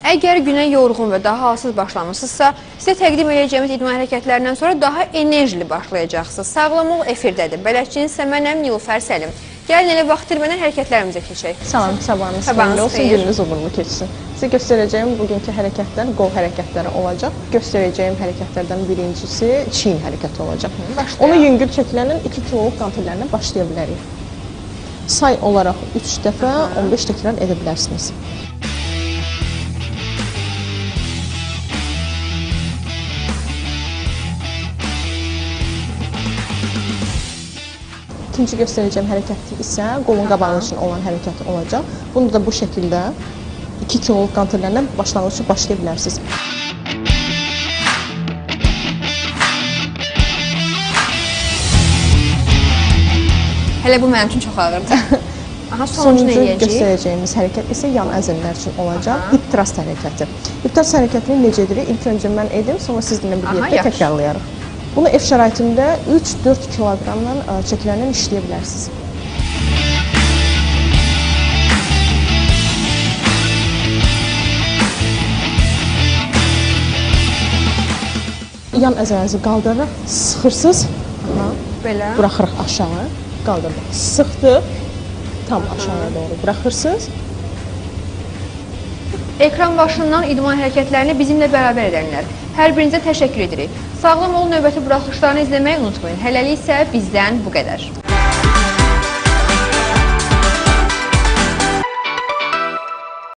Əgər günə yorğun və daha halsız başlamısınızsa, sizə təqdim edəcəyimiz idman hərəkətlərindən sonra daha enerjili başlayacaqsınız. Sağlamlıq efirdədir. Bələdçiniz isə mənəm Nilufər Səlim. Gəlin elə vaxt itirmədən hərəkətlərimizə keçək. Salam, sabahınız xeyirli olsun, gününüz uğurlu keçsin. Sizə göstərəcəyim bugünkü hərəkətlər qol hərəkətləri olacaq. Göstərəcəyim hərəkətlərdən birincisi çiyin hərəkəti olacaq. Onu yüngül çəkilənin 2 kiloluq qantillərindən başlaya bilərik. Say olaraq 3 dəfə 15 təkrar edə bilərsiniz. İkinci göstərəcəyim hərəkət isə qolun qabağı üçün olan hərəkət olacaq. Bunu da bu şəkildə 2 kiloluq qantillərindən başlanğıc üçün başlaya bilərsiniz. Hələ bu mənim üçün çox ağırdır. Sonuncu göstərəcəyimiz hərəkət isə yan əzəllər üçün olacaq. Hip thrust hərəkəti. Hip thrust hərəkətini necə edirik? İlk öncə mən edim, sonra sizinlə birlikdə təkrarlayarıq. Bunu ev şəraitində 3-4 kiloqramdan çəkilərlə işləyə bilərsiniz. Yan əzələnizi qaldırırıq, sıxırsınız, buraxırıq aşağı, qaldırırıq, sıxdıq, tam aşağıya doğru buraxırsınız. Ekran başından idman hərəkətlərini bizimlə bərabər edənlər. Hər birinizə təşəkkür edirik. Sağlam olun, növbəti buraxılışlarını izləməyi unutmayın. Hələlik isə bizdən bu qədər.